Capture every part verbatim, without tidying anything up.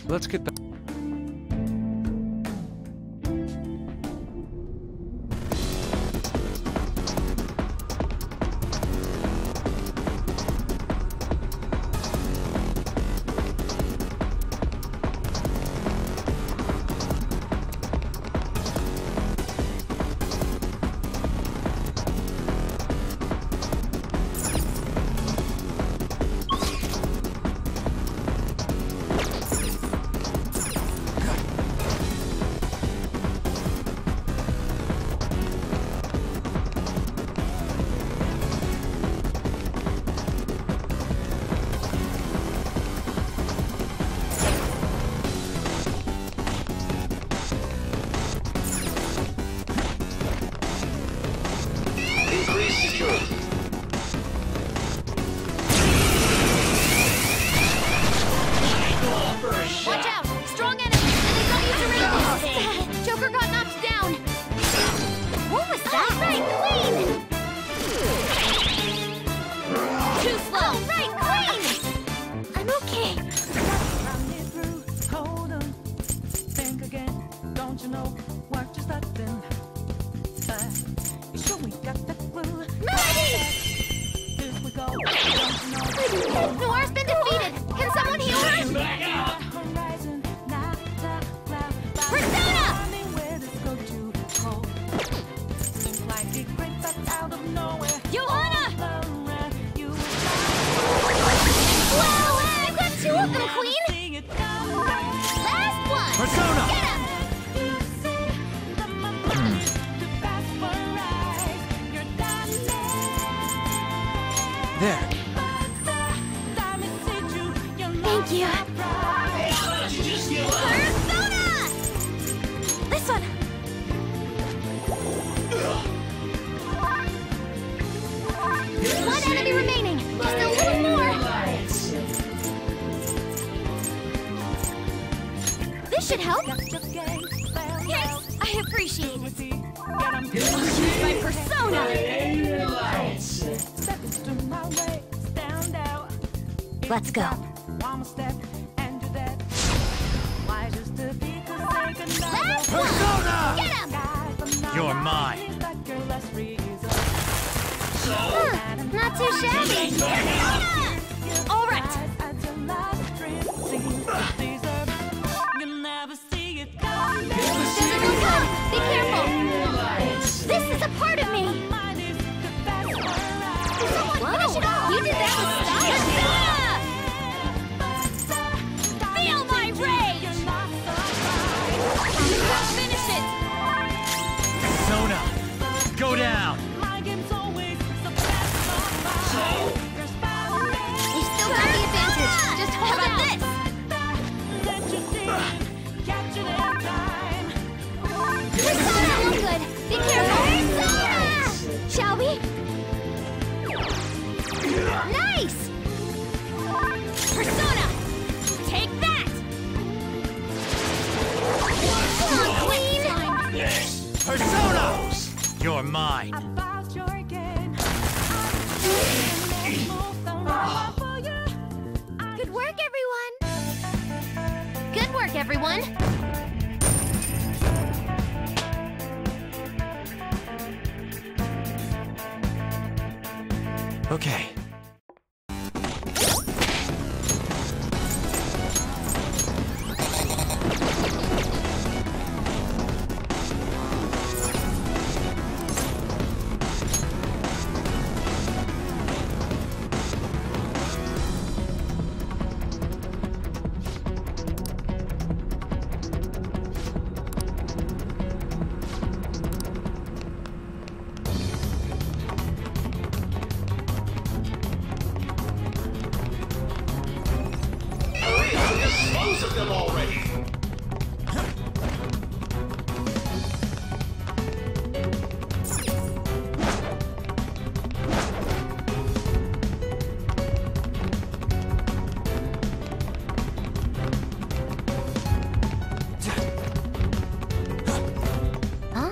Let's get back. Noir's been defeated! Can someone heal her? Persona! Johanna! Wow! I've got two of them, Queen! Last one! Persona! Get him! There. Thank you. Persona! This one. One enemy remaining. Just a little more. This should help. Thanks. I appreciate it. Use my persona. Let's go. Last Persona! Get him! You're mine. Huh, not too shabby. Persona! All right. Doesn't look good. Be careful. This is a part of me. Whoa, you did that with style. Feel my rage! Finish it! Persona! Go down! You still have the advantage. Just hold on this. Persona look good. Be careful. Persona! Shall we? Nice! Persona! Take that! Come on, Queen! Persona! You're mine. Good work, everyone! Good work, everyone! Okay. Them already. Huh?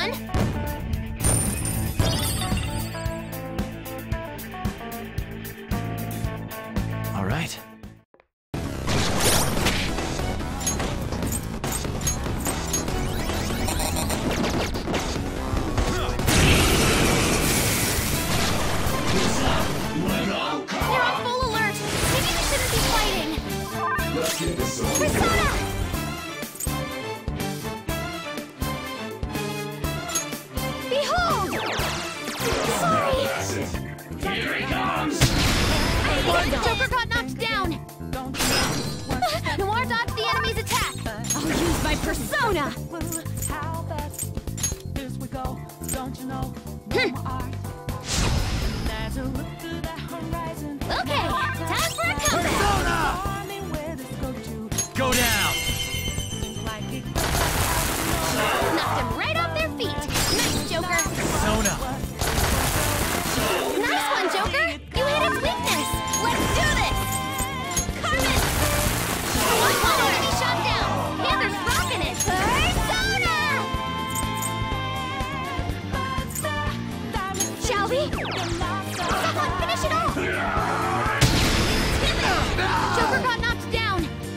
fun! All right. They're on full alert! Maybe we shouldn't be fighting! Let's get this over. Persona! Behold! Sorry! Here he comes! Joker got knocked down! Noir dodged the enemy's attack! I'll use my persona! Okay, time for a comeback! Persona! Go down! Knocked them right off their feet! Nice, Joker! Persona! Nice one, Joker! You hit its weakness! Let's do this! Carmen! One enemy shot down! Panther's rocking it! Persona! Shall we? Someone finish it off! Joker got knocked down!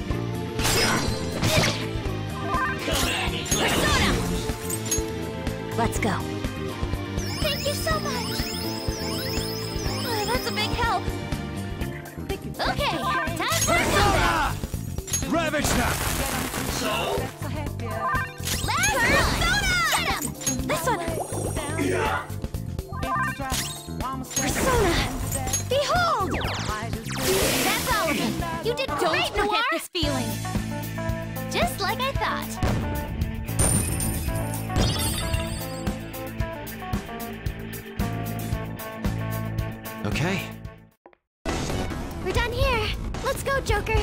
Persona! Let's go. Thank you so much! Oh, that's a big help. Okay, time for a comeback! Persona! Ravage now! Let's Persona! Get him! This one! Persona! Behold! That's all of it! You did great, Don't forget Noir. This feeling! Just like I thought. Okay. We're done here. Let's go, Joker.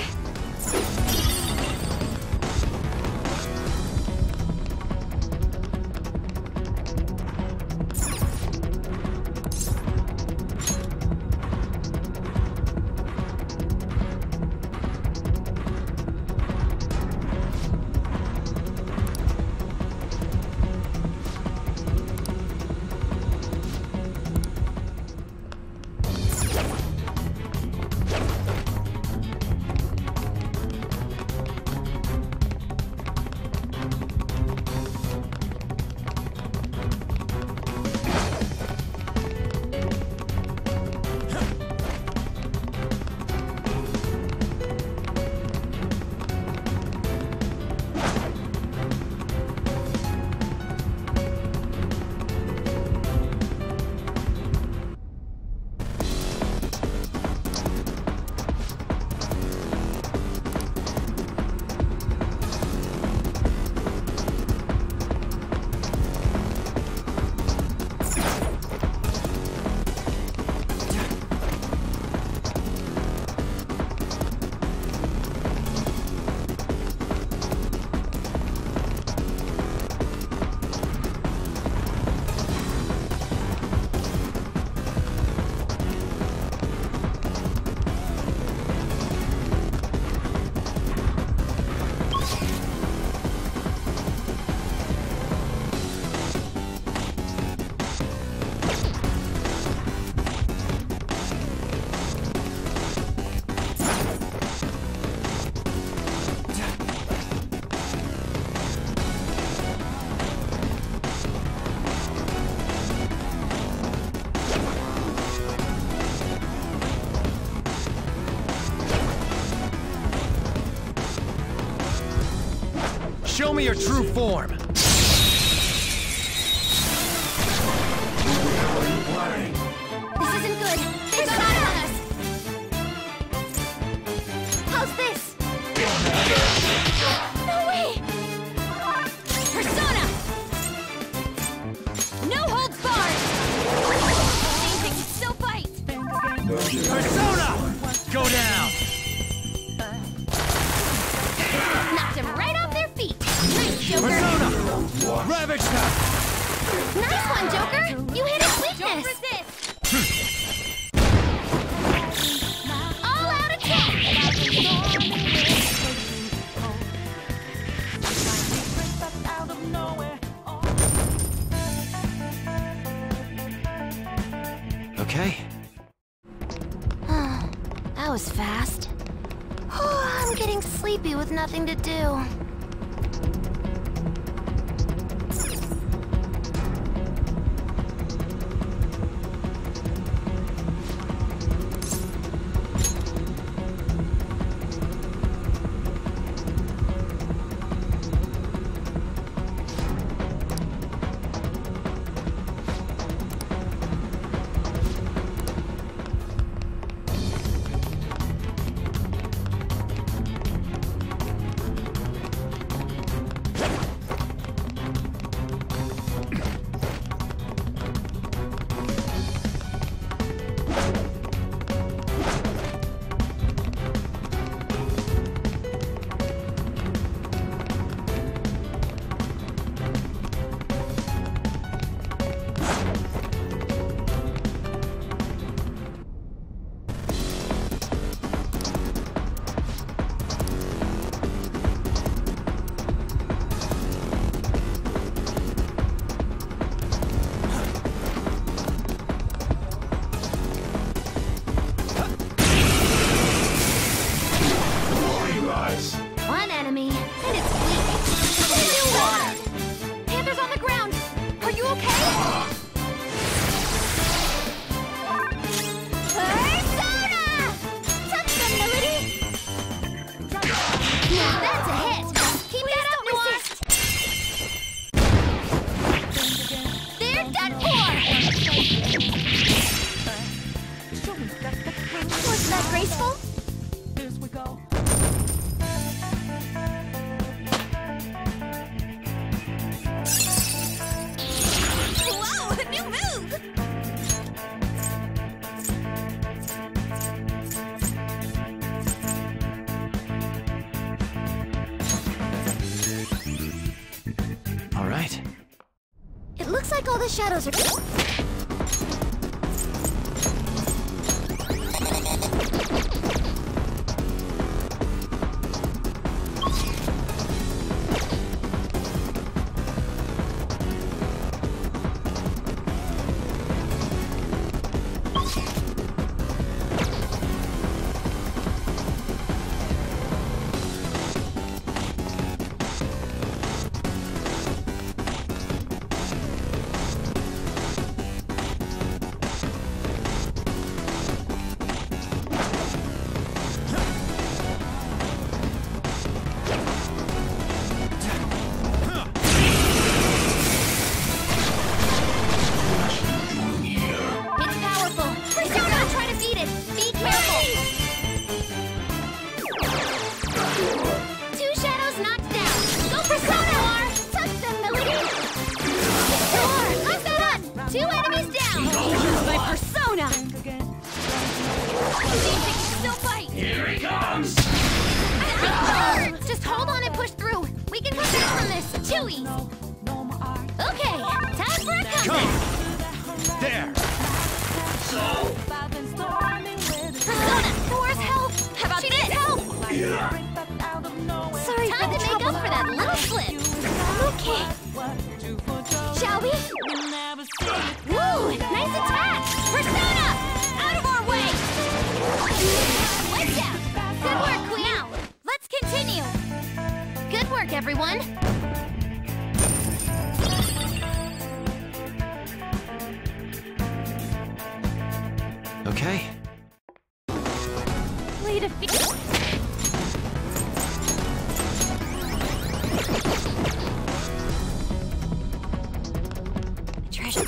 Show me your true form! This isn't good. They've got eyes on us. How's this? No way! Persona! No holds barred! Same thing, still fight! Persona! Go down! Knocked him right off their feet! Nice, Joker! Persona! Ravage now! Nice one, Joker! You hit his weakness! All out attack! fast. I'm getting sleepy with nothing to do. One enemy, and it's weak. New one! Panther's on the ground! Are you okay? Persona! Touch them, Melody! Now that's a hit! Keep that up, Noir! They're done for! Wasn't that graceful? All right. It looks like all the shadows are... Two enemies down! Here's my persona! Still fight! Here he comes! Just hold on and push through. We can come back from this. Chewy! Okay, time for a comeback! There! So? Persona! Thor's help! How about she this? Needs help! Yeah. Sorry time for to make up for that little slip. Okay. Shall we? Woo! Nice attack! Persona! Out of our way! Let's out! Good work, Queen! Now, let's continue! Good work, everyone! Okay. Play to feet. Treasure.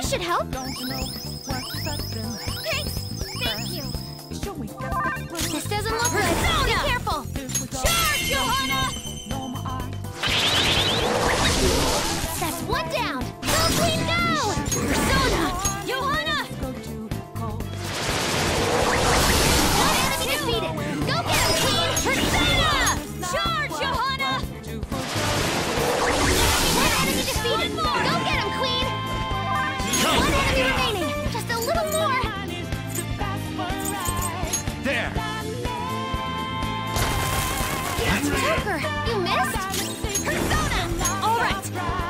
This should help. Thanks. Thank you. This doesn't look good. Be careful. Charge, Johanna! That's one down. Go, Queen, go! Persona! Johanna! One enemy defeated. Go get him, Queen! Persona! Charge, Johanna! One enemy defeated. Go get him, Queen! One enemy remaining. Just a little more. There! Joker, you missed? Persona! All right.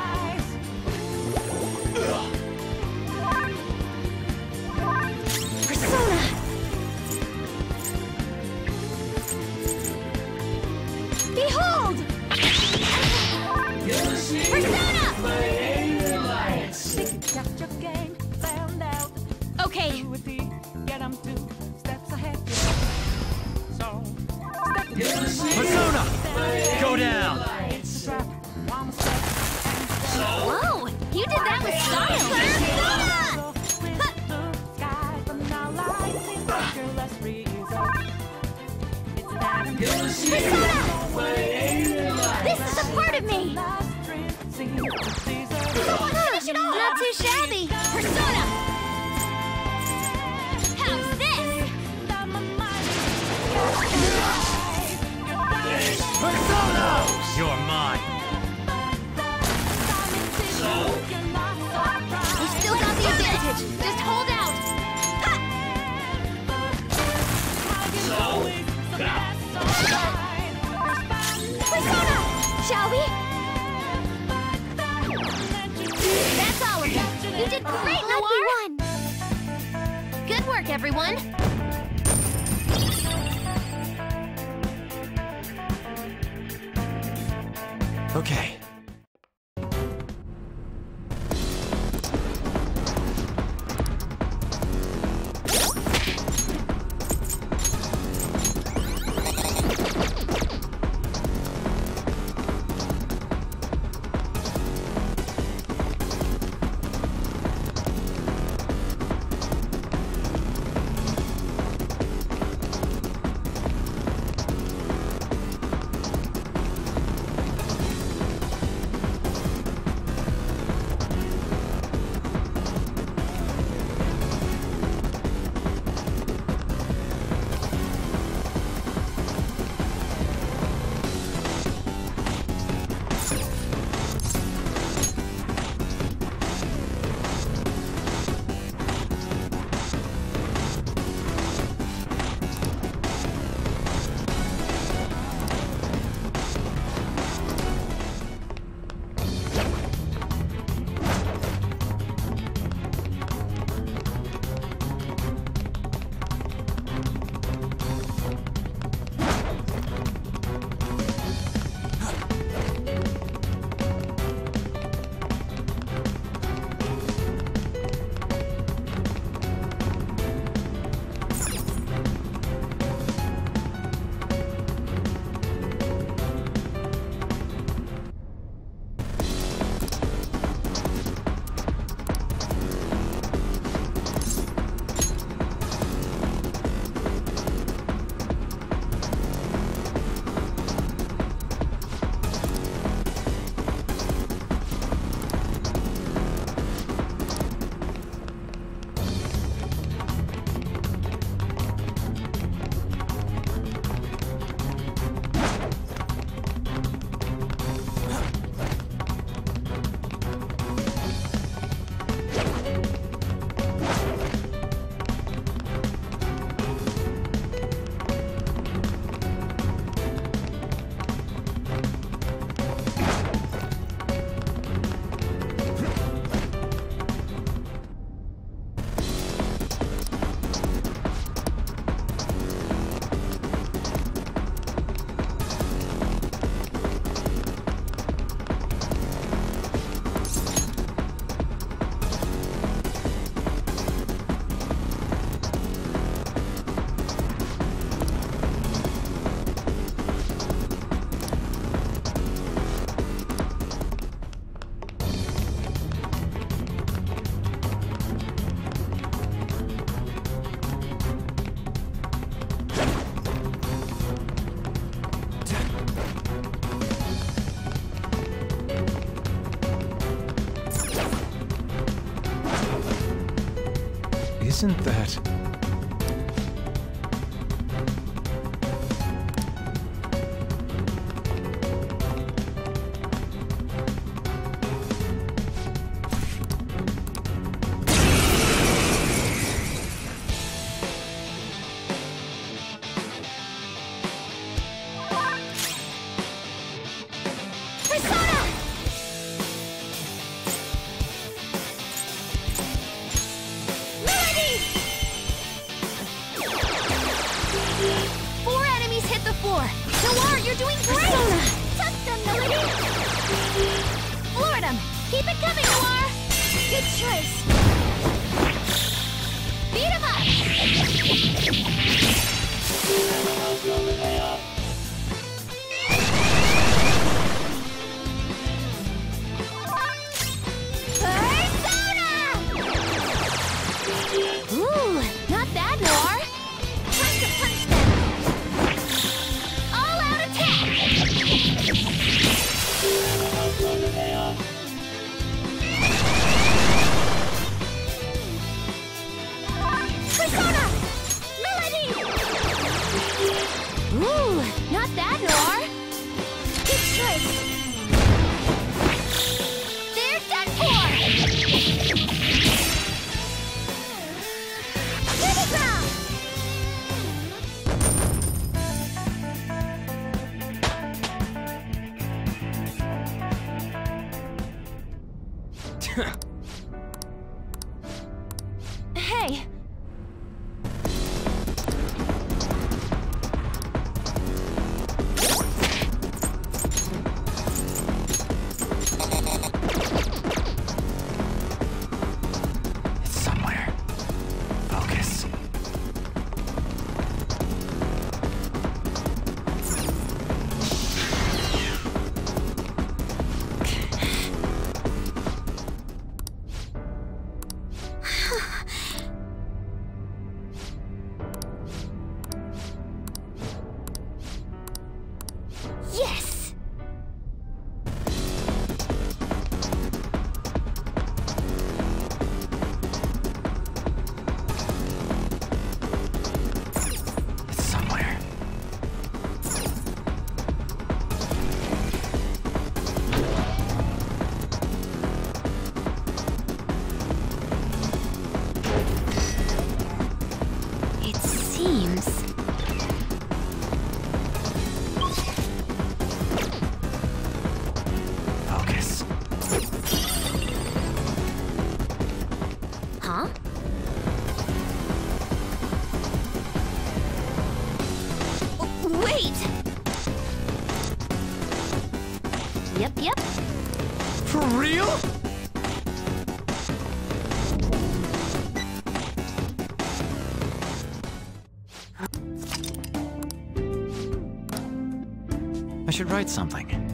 Persona! Behold! Persona! Okay. Persona! Go down! Whoa! You did that with style! Persona! This is a part of me! Finish it all! Not too shabby! Persona! How's this? Persona! You're mine! You still got the advantage! Just hold out! Ha! Persona! Shall we? That's all of you! You did great, Noir! Good work, everyone! Okay. Isn't that... Hey! It's somewhere. Focus. Yes! It's somewhere. It seems... Focus. Huh? Oh, wait! Yep, yep. For real? I should write something.